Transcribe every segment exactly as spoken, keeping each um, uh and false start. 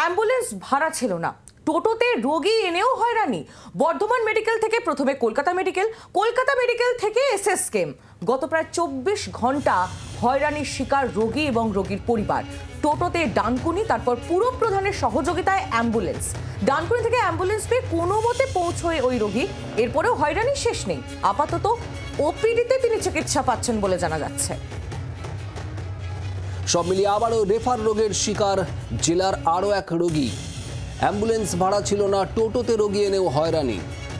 Ambulance ভাড়া ছিল না, টোটোতে রোগী এনেও হয়রানি। বর্ধমান মেডিকেল থেকে প্রথমে কলকাতা মেডিকেল, কলকাতা মেডিকেল থেকে এসএসকেএম। গত প্রায় চব্বিশ ঘন্টা হয়রানির শিকার রোগী এবং রোগীর পরিবার। টোটোতে ডানকুনি, তারপর পুর প্রধানের সহযোগিতায় অ্যাম্বুলেন্স। ডানকুনি থেকে অ্যাম্বুলেন্স পেয়ে কোনো মতে পৌঁছয় ওই রোগী। এরপরেও হয়রানির শেষ নেই। আপাতত ওপিডিতে তিনি চিকিৎসা পাচ্ছেন বলে জানা যাচ্ছে। সব মিলিয়ে আবারও রেফার রোগের শিকার জেলার আরও এক রোগী। অ্যাম্বুলেন্স ভাড়া ছিল না, টোটোতে রোগী এনেও হয়রানি।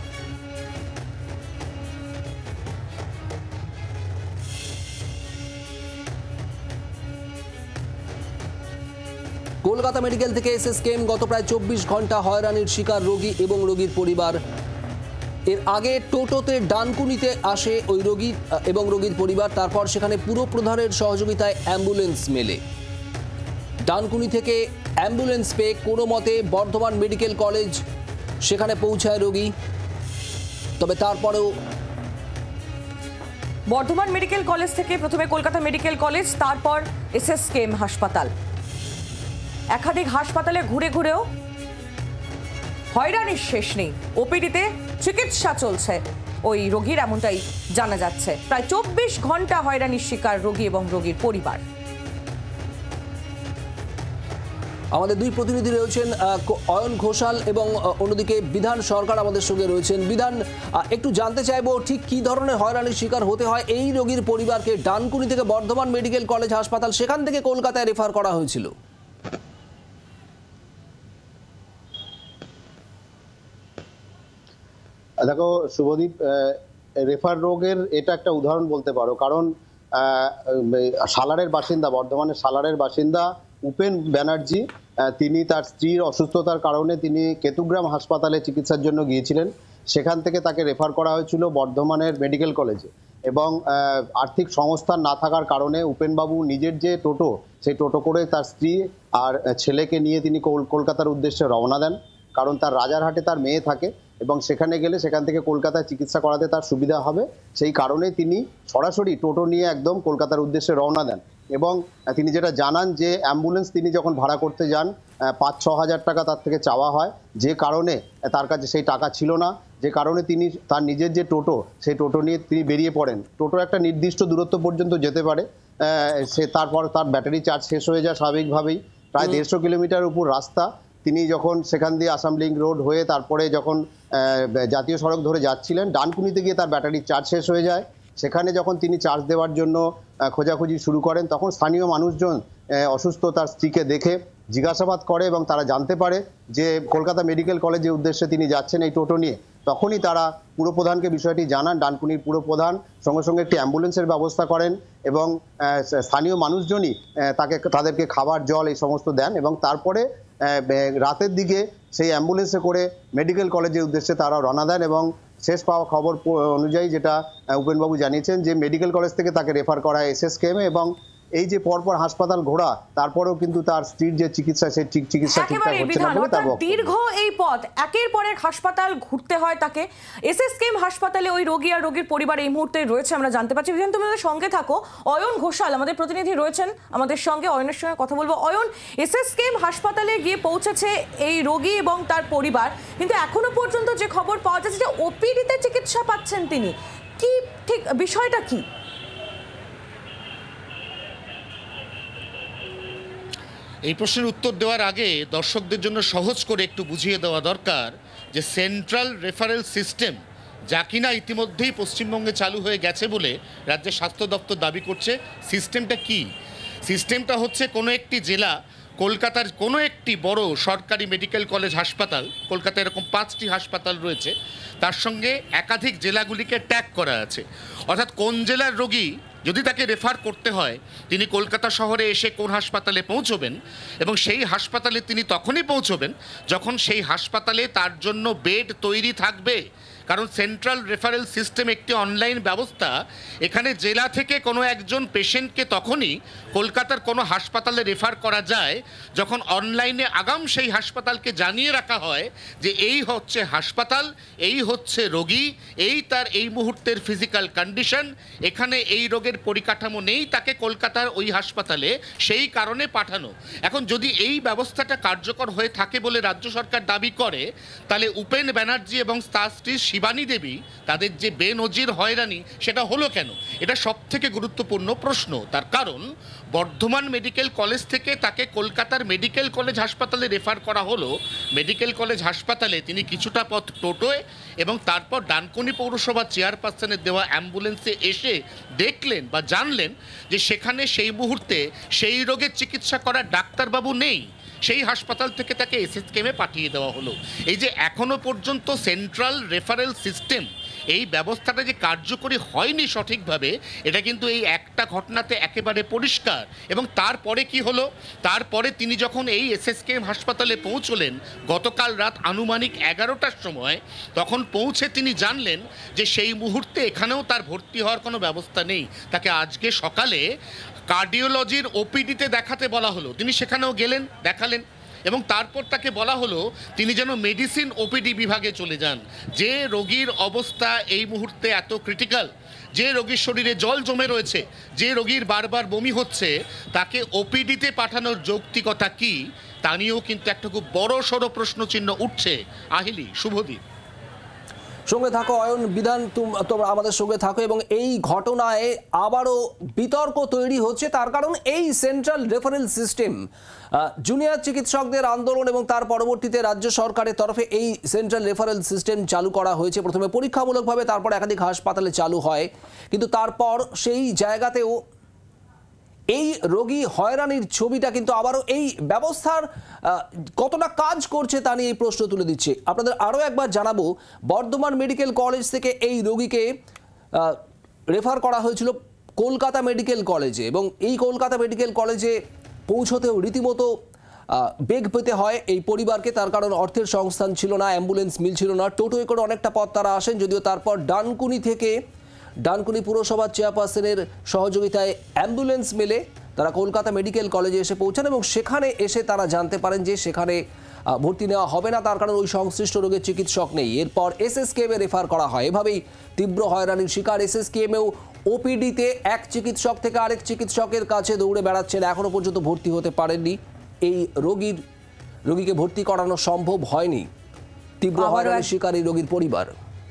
কলকাতা মেডিকেল থেকে এসএসকেএম। গত প্রায় চব্বিশ ঘন্টা হয়রানির শিকার রোগী এবং রোগীর পরিবার। এর আগে টোটোতে ডানকুনিতে আসে ওই রোগী এবং রোগীর পরিবার, তারপর সেখানে পুরপ্রধানের সহযোগিতায় অ্যাম্বুলেন্স মেলে। ডানকুনি থেকে অ্যাম্বুলেন্স পেয়ে কোনো মতে বর্ধমান মেডিকেল কলেজ সেখানে পৌঁছায় রোগী। তবে তারপরেও বর্ধমান মেডিকেল কলেজ থেকে প্রথমে কলকাতা মেডিকেল কলেজ, তারপর এসএসকেএম হাসপাতাল। একাধিক হাসপাতালে ঘুরে ঘুরেও হয়রানির শেষ নেই। ওপিডিতে চিকিৎসা চলছে ওই রোগীর, এমনটাই জানা যাচ্ছে। প্রায় চব্বিশ ঘন্টা হয়রানির শিকার রোগী এবং রোগীর পরিবার। আমাদের দুই প্রতিনিধি রয়েছেন, অয়ন ঘোষাল এবং অন্যদিকে বিধান সরকার আমাদের সঙ্গে রয়েছেন। বিধান, একটু জানতে চাইবো ঠিক কি ধরনের হয়রানির শিকার হতে হয় এই রোগীর পরিবারকে? ডানকুনি থেকে বর্ধমান মেডিকেল কলেজ হাসপাতাল, সেখান থেকে কলকাতায় রেফার করা হয়েছিল। দেখো শুভদীপ, রেফার রোগের এটা একটা উদাহরণ বলতে পারো, কারণ সালারের বাসিন্দা, বর্ধমানের সালারের বাসিন্দা উপেন ব্যানার্জি, তিনি তার স্ত্রীর অসুস্থতার কারণে তিনি কেতুগ্রাম হাসপাতালে চিকিৎসার জন্য গিয়েছিলেন। সেখান থেকে তাকে রেফার করা হয়েছিল বর্ধমানের মেডিকেল কলেজে, এবং আর্থিক সংস্থান না থাকার কারণে উপেনবাবু নিজের যে টোটো, সেই টোটো করে তার স্ত্রী আর ছেলেকে নিয়ে তিনি কলকাতার উদ্দেশ্যে রওনা দেন। কারণ তার রাজারহাটে তার মেয়ে থাকে এবং সেখানে গেলে সেখান থেকে কলকাতায় চিকিৎসা করাতে তার সুবিধা হবে, সেই কারণে তিনি সরাসরি টোটো নিয়ে একদম কলকাতার উদ্দেশ্যে রওনা দেন। এবং তিনি যেটা জানান যে অ্যাম্বুলেন্স তিনি যখন ভাড়া করতে যান পাঁচ ছ হাজার টাকা তার থেকে চাওয়া হয়, যে কারণে তার কাছে সেই টাকা ছিল না, যে কারণে তিনি তার নিজের যে টোটো, সেই টোটো নিয়ে তিনি বেরিয়ে পড়েন। টোটো একটা নির্দিষ্ট দূরত্ব পর্যন্ত যেতে পারে, সে তারপর তার ব্যাটারি চার্জ শেষ হয়ে যায় স্বাভাবিকভাবেই। প্রায় দেড়শো কিলোমিটার উপর রাস্তা। তিনি যখন সেখান দিয়ে আসাম লিঙ্ক রোড হয়ে তারপরে যখন জাতীয় সড়ক ধরে যাচ্ছিলেন, ডানকুনিতে গিয়ে তার ব্যাটারির চার্জ শেষ হয়ে যায়। সেখানে যখন তিনি চার্জ দেওয়ার জন্য খোঁজাখুঁজি শুরু করেন, তখন স্থানীয় মানুষজন অসুস্থ তার স্ত্রীকে দেখে জিজ্ঞাসাবাদ করে এবং তারা জানতে পারে যে কলকাতা মেডিকেল কলেজের উদ্দেশ্যে তিনি যাচ্ছেন এই টোটো নিয়ে। তখনই তারা পুরপ্রধানকে বিষয়টি জানান। ডানকুনির পুরপ্রধান সঙ্গে সঙ্গে একটি অ্যাম্বুলেন্সের ব্যবস্থা করেন এবং স্থানীয় মানুষজনই তাকে তাদেরকে খাবার জল এই সমস্ত দেন, এবং তারপরে রাতের দিকে সেই অ্যাম্বুলেন্সে করে মেডিকেল কলেজের উদ্দেশ্যে তারা রওনা দেন। এবং শেষ পাওয়া খবর অনুযায়ী যেটা উপেনবাবু জানিয়েছেন যে মেডিকেল কলেজ থেকে তাকে রেফার করা হয় এসএসকেএমে, এবং এই যে পরপর হাসপাতাল ঘোরা, তারপরেও কিন্তু তার স্ত্রীর যে চিকিৎসা, সেই চিকিৎসা ঠিকঠাক হচ্ছে না বলে তার বক্তব্য। দীর্ঘ এই পথ একের পর এক হাসপাতাল ঘুরতে হয় তাকে। এসএসকেএম হাসপাতালে ওই রোগী আর রোগীর পরিবার এই মুহূর্তে রয়েছে, আমরা জানতে পারছি। বিধান, তুমি আমাদের সঙ্গে থাকো। অয়ন ঘোষাল আমাদের প্রতিনিধি রয়েছেন আমাদের সঙ্গে, অয়নের সঙ্গে কথা বলবো। অয়ন, এসএসকেএম হাসপাতালে গিয়ে পৌঁছেছে এই রোগী এবং তার পরিবার, কিন্তু এখনো পর্যন্ত যে খবর পাওয়া যাচ্ছে যে ওপিডিতে চিকিৎসা পাচ্ছেন তিনি, কি ঠিক বিষয়টা কি? এই প্রশ্নের উত্তর দেওয়ার আগে দর্শকদের জন্য সহজ করে একটু বুঝিয়ে দেওয়া দরকার যে সেন্ট্রাল রেফারেল সিস্টেম, যা কিনা ইতিমধ্যেই পশ্চিমবঙ্গে চালু হয়ে গেছে বলে রাজ্যের স্বাস্থ্য দপ্তর দাবি করছে। সিস্টেমটা কি? সিস্টেমটা হচ্ছে কোনো একটি জেলা, কলকাতার কোনো একটি বড় সরকারি মেডিকেল কলেজ হাসপাতাল, কলকাতায় এরকম পাঁচটি হাসপাতাল রয়েছে, তার সঙ্গে একাধিক জেলাগুলিকে ট্যাগ করা আছে। অর্থাৎ কোন জেলার রোগী যদি তাকে রেফার করতে হয়, তিনি কলকাতা শহরে এসে কোন হাসপাতালে পৌঁছবেন, এবং সেই হাসপাতালে তিনি তখনই পৌঁছবেন যখন সেই হাসপাতালে তার জন্য বেড তৈরি থাকবে। কারণ সেন্ট্রাল রেফারেল সিস্টেম একটি অনলাইন ব্যবস্থা। এখানে জেলা থেকে কোনো একজন পেশেন্টকে তখনই কলকাতার কোনো হাসপাতালে রেফার করা যায় যখন অনলাইনে আগাম সেই হাসপাতালকে জানিয়ে রাখা হয় যে এই হচ্ছে হাসপাতাল, এই হচ্ছে রোগী, এই তার এই মুহূর্তের ফিজিক্যাল কন্ডিশন, এখানে এই রোগের পরিকাঠামো নেই, তাকে কলকাতার ওই হাসপাতালে সেই কারণে পাঠানো। এখন যদি এই ব্যবস্থাটা কার্যকর হয়ে থাকে বলে রাজ্য সরকার দাবি করে, তাহলে উপেন ব্যানার্জি এবং তার স্ত্রী শিবানী দেবী তাদের যে বেনজির হয়রানি সেটা হলো কেন? এটা সব থেকে গুরুত্বপূর্ণ প্রশ্ন। তার কারণ বর্ধমান মেডিকেল কলেজ থেকে তাকে কলকাতার মেডিকেল কলেজ হাসপাতালে রেফার করা হলো। মেডিকেল কলেজ হাসপাতালে তিনি কিছুটা পথ টোটোয় এবং তারপর ডানকুনি পৌরসভা চেয়ারপারসনের দেওয়া অ্যাম্বুলেন্সে এসে দেখলেন বা জানলেন যে সেখানে সেই মুহূর্তে সেই রোগের চিকিৎসা করার ডাক্তারবাবু নেই। সেই হাসপাতাল থেকে তাকে এসএসকেএমে পাঠিয়ে দেওয়া হলো। এই যে এখনো পর্যন্ত সেন্ট্রাল রেফারেল সিস্টেম, এই ব্যবস্থাটা যে কার্যকরী হয়নি সঠিকভাবে, এটা কিন্তু এই একটা ঘটনাতে একেবারে পরিষ্কার। এবং তারপরে কি হলো? তারপরে তিনি যখন এই এসএসকেএম হাসপাতালে পৌঁছলেন গতকাল রাত আনুমানিক এগারোটার সময়, তখন পৌঁছে তিনি জানলেন যে সেই মুহূর্তে এখানেও তার ভর্তি হওয়ার কোনো ব্যবস্থা নেই। তাকে আজকে সকালে কার্ডিওলজির ওপিডিতে দেখাতে বলা হলো। তিনি সেখানেও গেলেন, দেখালেন এবং তারপর তাকে বলা হলো তিনি যেন মেডিসিন ওপিডি বিভাগে চলে যান। যে রোগীর অবস্থা এই মুহূর্তে এত ক্রিটিক্যাল, যে রোগীর শরীরে জল জমে রয়েছে, যে রোগীর বারবার বমি হচ্ছে, তাকে ওপিডিতে পাঠানোর যৌক্তিকতা কি তা নিয়েও কিন্তু একটা খুব বড় সড়ো প্রশ্নচিহ্ন উঠছে। আহিলি, শুভদীপ। সঙ্গে থাকো অয়ন, বিধান তোমরা আমাদের সঙ্গে থাকো। এবং এই ঘটনায় আবারও বিতর্ক তৈরি হচ্ছে, তার কারণ এই সেন্ট্রাল রেফারেল সিস্টেম, জুনিয়র চিকিৎসকদের আন্দোলন এবং তার পরবর্তীতে রাজ্য সরকারের তরফে এই সেন্ট্রাল রেফারেল সিস্টেম চালু করা হয়েছে। প্রথমে পরীক্ষামূলকভাবে, তারপর একাধিক হাসপাতালে চালু হয়, কিন্তু তারপর সেই জায়গাতেও এই রোগী হয়রানির ছবিটা কিন্তু আবারও এই ব্যবস্থার কতটা কাজ করছে তা নিয়ে এই প্রশ্ন তুলে দিচ্ছে। আপনাদের আরও একবার জানাবো, বর্ধমান মেডিকেল কলেজ থেকে এই রোগীকে রেফার করা হয়েছিল কলকাতা মেডিকেল কলেজে এবং এই কলকাতা মেডিকেল কলেজে পৌঁছতেও রীতিমতো বেগ পেতে হয় এই পরিবারকে, তার কারণ অর্থের সংস্থান ছিল না, অ্যাম্বুলেন্স মিলছিল না। টোটোয় করে অনেকটা পথ তারা আসেন, যদিও তারপর ডানকুনি থেকে ডানকুনি পুরসভার চেয়ারপারসনের সহযোগিতায় অ্যাম্বুলেন্স মেলে তারা কলকাতা মেডিকেল কলেজে এসে পৌঁছান এবং সেখানে এসে তারা জানতে পারেন যে সেখানে ভর্তি নেওয়া হবে না, তার কারণ ওই সংশ্লিষ্ট রোগের চিকিৎসক নেই। এরপর এসএসকেএমে রেফার করা হয়। এভাবেই তীব্র হয়রানির শিকার এসএসকেএমেও ওপিডিতে এক চিকিৎসক থেকে আরেক চিকিৎসকের কাছে দৌড়ে বেড়াচ্ছেন, এখনও পর্যন্ত ভর্তি হতে পারেননি। এই রোগীর রোগীকে ভর্তি করানো সম্ভব হয়নি। তীব্র হয়রানির শিকার এই রোগীর পরিবার।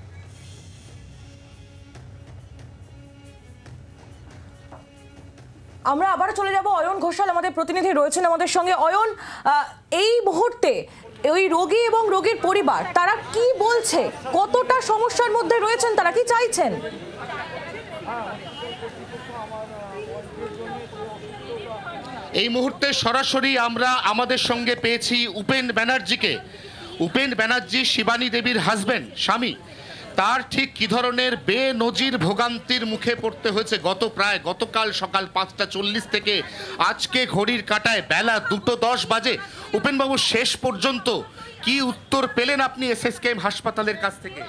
আমরা আবার চলে যাব, অয়ন ঘোষাল আমাদের প্রতিনিধি রয়েছেন আমাদের সঙ্গে। অয়ন, এই মুহূর্তে ওই রোগী এবং রোগীর পরিবার তারা কি বলছে, কতটা সমস্যার মধ্যে রয়েছেন, তারা কি চাইছেন? এই মুহূর্তে সরাসরি আমরা আমাদের সঙ্গে পেয়েছি উপেন ব্যানার্জিকে। উপেন ব্যানার্জি শিবানী দেবীর হাজবেন্ড, স্বামী। তার ঠিক কী ধরনের বেনজির ভোগান্তির মুখে পড়তে হয়েছে গত প্রায় গতকাল সকাল পাঁচটা চল্লিশ থেকে আজকে ঘড়ির কাঁটায় বেলা দুটো দশ বাজে। উপেনবাবু, শেষ পর্যন্ত কি উত্তর পেলেন আপনি এসএসকেএম হাসপাতালের কাছ থেকে?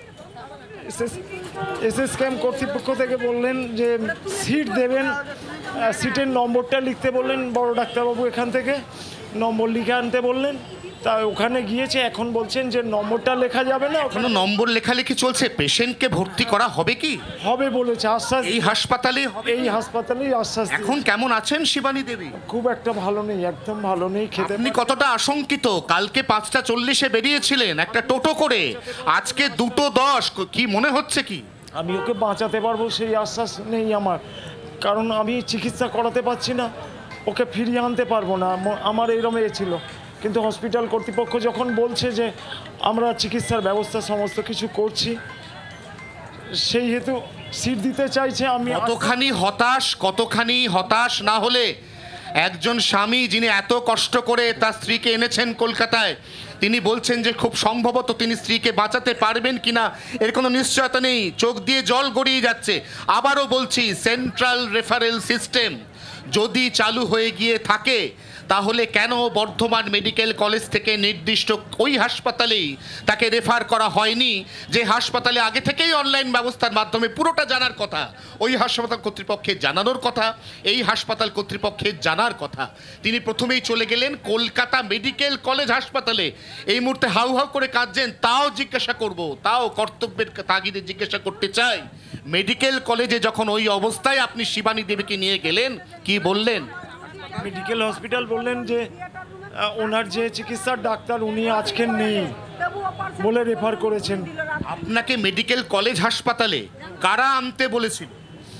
এসএসকেএম কর্তৃপক্ষ থেকে বললেন যে সিট দেবেন, সিটের নম্বরটা লিখতে বললেন বড় ডাক্তারবাবু, এখান থেকে নম্বর লিখে আনতে বললেন। তা ওখানে গিয়েছে, এখন বলছেন যে নম্বরটা লেখা যাবে না। ওখানে নম্বর লেখালেখি চলছে। পেশেন্টকে ভর্তি করা হবে কি? হবে বলেছে, আশ্বাস। এই হাসপাতালে হবে? এই হাসপাতালেই আশ্বাস। এখন কেমন আছেন শিবানী দেবী? খুব একটা ভালো নেই, একদম ভালো নেই। খেতে আপনি কতটা আশঙ্কিত? কালকে পাঁচটা চল্লিশে বেরিয়েছিলেন একটা টোটো করে, আজকে দুটো দশ, কি মনে হচ্ছে কি? আমি ওকে বাঁচাতে পারবো সেই আশ্বাস নেই আমার, কারণ আমি চিকিৎসা করাতে পারছি না, ওকে ফিরিয়ে আনতে পারবো না। আমার এইরকম এ ছিল, কিন্তু হসপিটাল কর্তৃপক্ষ যখন বলছে যে আমরা চিকিৎসার ব্যবস্থা সমস্ত কিছু করছি, সেই হেতু সিট দিতে চাইছে। আমি কতখানি হতাশ, কতখানি হতাশ না হলে একজন স্বামী যিনি এত কষ্ট করে তার স্ত্রীকে এনেছেন কলকাতায়, তিনি বলছেন যে খুব সম্ভবত তিনি স্ত্রীকে বাঁচাতে পারবেন কিনা এর কোনো নিশ্চয়তা নেই, চোখ দিয়ে জল গড়িয়ে যাচ্ছে। আবারও বলছি, সেন্ট্রাল রেফারেল সিস্টেম যদি চালু হয়ে গিয়ে থাকে তাহলে কেন বর্ধমান মেডিকেল কলেজ থেকে নির্দিষ্ট ওই হাসপাতালেই তাকে রেফার করা হয়নি, যে হাসপাতালে আগে থেকেই অনলাইন ব্যবস্থার মাধ্যমে পুরোটা জানার কথা, ওই হাসপাতাল কর্তৃপক্ষের জানানোর কথা, এই হাসপাতাল কর্তৃপক্ষের জানার কথা। তিনি প্রথমেই চলে গেলেন কলকাতা মেডিকেল কলেজ হাসপাতালে। এই মুহূর্তে হাউ হাউ করে কাঁদছেন, তাও জিজ্ঞাসা করব, তাও কর্তব্যের তাগিদে জিজ্ঞাসা করতে চাই, মেডিকেল কলেজে যখন ওই অবস্থায় আপনি শিবানী দেবীকে নিয়ে গেলেন কি বললেন? মেডিকেল হসপিটাল বললেন যে আহ, ওনার যে চিকিৎসার ডাক্তার উনি আজকে নেই বলে রেফার করেছেন। আপনাকে মেডিকেল কলেজ হাসপাতালে কারা আনতে বলেছিল?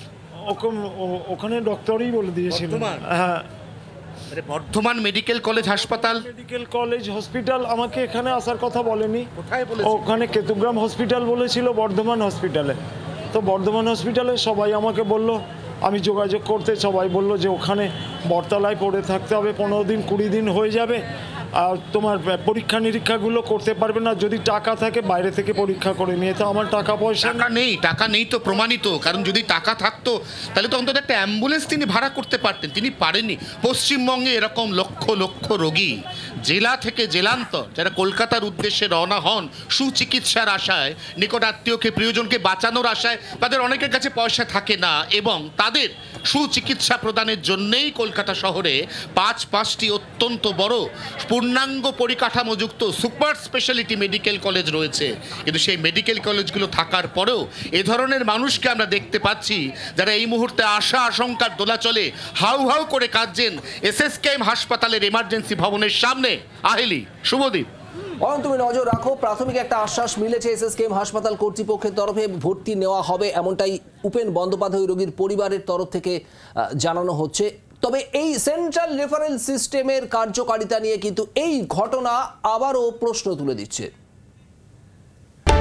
ওকে- ও- ওখানে ডক্টরই বলে দিয়েছিল। বর্ধমান? হ্যাঁ, মানে বর্ধমান মেডিকেল কলেজ হাসপাতাল। মেডিকেল কলেজ হসপিটাল আমাকে এখানে আসার কথা বলেনি। কোথায় বলেছিল? ওখানে কেতুগ্রাম হসপিটাল বলেছিল, বর্ধমান হসপিটালে। তো বর্ধমান হসপিটালে সবাই আমাকে বলল, আমি যোগাযোগ করতে, সবাই বলল যে ওখানে বটতলায় পড়ে থাকতে হবে, পনেরো দিন কুড়ি দিন হয়ে যাবে, আর তোমার পরীক্ষা নিরীক্ষাগুলো করতে পারবে না, যদি টাকা থাকে বাইরে থেকে পরীক্ষা করে নিয়ে। তো আমার টাকা পয়সা টাকা নেই, টাকা নেই তো প্রমাণিত, কারণ যদি টাকা থাকতো তাহলে তো অন্তত একটা অ্যাম্বুলেন্স তিনি ভাড়া করতে পারতেন, তিনি পারেননি। পশ্চিমবঙ্গে এরকম লক্ষ লক্ষ রোগী জেলা থেকে জেলান্তর যারা কলকাতার উদ্দেশ্যে রওনা হন সুচিকিৎসার আশায়, নিকট আত্মীয়কে প্রিয়জনকে বাঁচানোর আশায়, তাদের অনেকের কাছে পয়সা থাকে না এবং তাদের সুচিকিৎসা প্রদানের জন্যেই কলকাতা শহরে পাঁচ পাঁচটি অত্যন্ত বড় পূর্ণাঙ্গ পরিকাঠামোযুক্ত সুপার স্পেশালিটি মেডিকেল কলেজ রয়েছে। কিন্তু সেই মেডিকেল কলেজগুলো থাকার পরেও এ ধরনের মানুষকে আমরা দেখতে পাচ্ছি যারা এই মুহূর্তে আশা আশঙ্কার দোলাচলে হাউ হাউ করে কাঁদছেন এসএসকেএম হাসপাতালের এমার্জেন্সি ভবনের সামনে। আহেলি, শুভদীপ। অয়ন, তুমি নজর রাখো, প্রাথমিক একটা আশ্বাস মিলেছে এসএসকেএম হাসপাতাল কর্তৃপক্ষের তরফে, ভর্তি নেওয়া হবে এমনটাই উপেন বন্দ্যোপাধ্যায় রোগীর পরিবারের তরফ থেকে জানানো হচ্ছে। তবে এই সেন্ট্রাল রেফারেল সিস্টেমের কার্যকারিতা নিয়ে কিন্তু এই ঘটনা আবারও প্রশ্ন তুলে দিচ্ছে।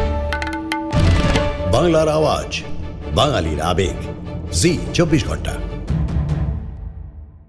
বাংলার আওয়াজ, বাঙালির আবেগ, জি চব্বিশ ঘন্টা।